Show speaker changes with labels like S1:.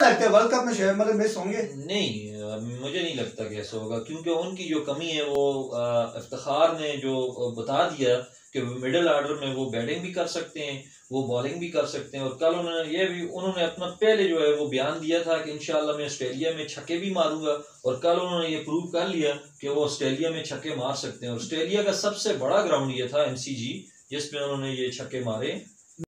S1: लगता है world cup में शोएब मतलब मिस होंगे?
S2: नहीं, मुझे नहीं लगता कि ऐसा होगा, क्योंकि उनकी जो कमी है वो इफ्तिखार ने जो बता दिया कि मिडिल ऑर्डर में वो बैटिंग भी कर सकते हैं, वो बॉलिंग भी कर सकते हैं। और कल उन्होंने अपना पहले जो है वो बयान दिया था कि इंशाल्लाह मैं ऑस्ट्रेलिया में छक्के भी मारूंगा, और कल उन्होंने ये प्रूव कर लिया कि वो ऑस्ट्रेलिया में छक्के मार सकते हैं। ऑस्ट्रेलिया का सबसे बड़ा ग्राउंड ये था MCG, जिसमें उन्होंने ये छक्के मारे।